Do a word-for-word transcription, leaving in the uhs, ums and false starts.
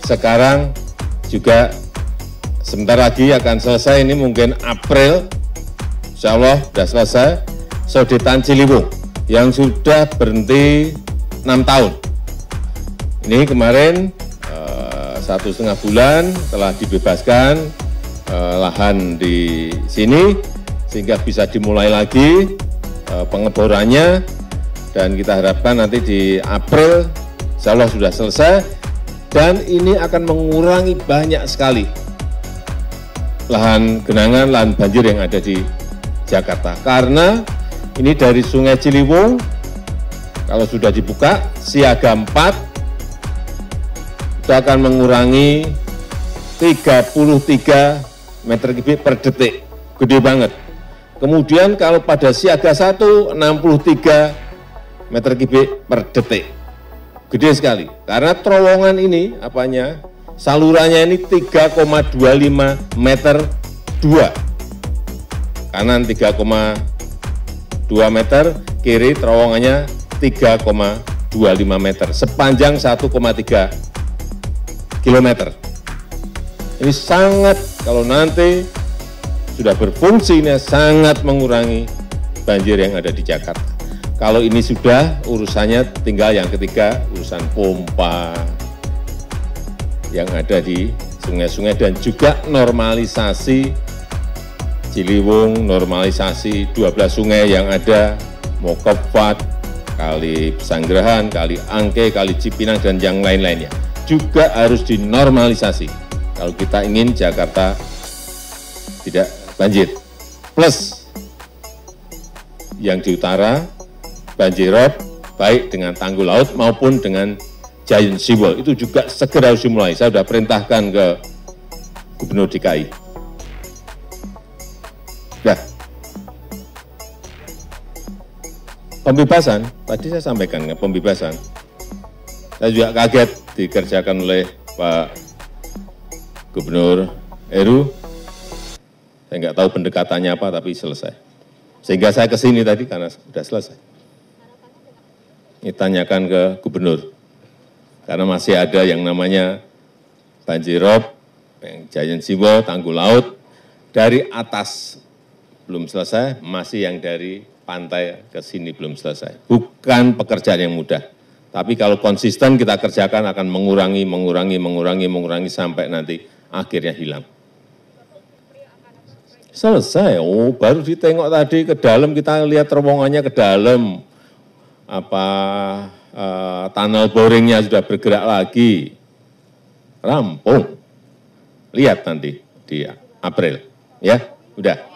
sekarang juga sebentar lagi akan selesai, ini mungkin April, insya Allah sudah selesai, Sodetan Ciliwung yang sudah berhenti enam tahun. Ini kemarin eh, satu setengah bulan telah dibebaskan eh, lahan di sini, sehingga bisa dimulai lagi eh, pengeborannya, dan kita harapkan nanti di April insya Allah sudah selesai, dan ini akan mengurangi banyak sekali lahan genangan, lahan banjir yang ada di Jakarta. Karena ini dari Sungai Ciliwung, kalau sudah dibuka, siaga empat, itu akan mengurangi tiga puluh tiga meter kubik per detik, gede banget. Kemudian kalau pada siaga satu, enam puluh tiga meter kubik per detik, gede sekali. Karena terowongan ini, apanya, salurannya ini tiga koma dua lima meter dua, kanan tiga koma dua meter, kiri terowongannya tiga koma dua lima meter, sepanjang satu koma tiga kilometer. Ini sangat, kalau nanti sudah berfungsi, ini sangat mengurangi banjir yang ada di Jakarta. Kalau ini sudah, urusannya tinggal yang ketiga, urusan pompa yang ada di sungai-sungai, dan juga normalisasi Ciliwung, normalisasi dua belas sungai yang ada, Mokopad, Kali Pesanggerahan, Kali Angke, Kali Cipinang, dan yang lain-lainnya. Juga harus dinormalisasi kalau kita ingin Jakarta tidak banjir. Plus yang di utara, banjir rob, baik dengan tanggul laut maupun dengan giant seawall, itu juga segera harus dimulai. Saya sudah perintahkan ke Gubernur D K I. Nah, pembebasan, tadi saya sampaikan ya, pembebasan. Saya juga kaget dikerjakan oleh Pak Gubernur Heru. Saya nggak tahu pendekatannya apa, tapi selesai. Sehingga saya ke sini tadi karena sudah selesai. Ini tanyakan ke Gubernur. Karena masih ada yang namanya banjir rob, yang giant seawall, tanggul laut, dari atas belum selesai, masih yang dari pantai ke sini belum selesai. Bukan pekerjaan yang mudah. Tapi kalau konsisten kita kerjakan akan mengurangi, mengurangi, mengurangi, mengurangi sampai nanti akhirnya hilang. Selesai, oh baru ditengok tadi ke dalam, kita lihat terowongannya ke dalam, apa uh, tunnel boringnya sudah bergerak lagi, rampung. Lihat nanti di April, ya, udah.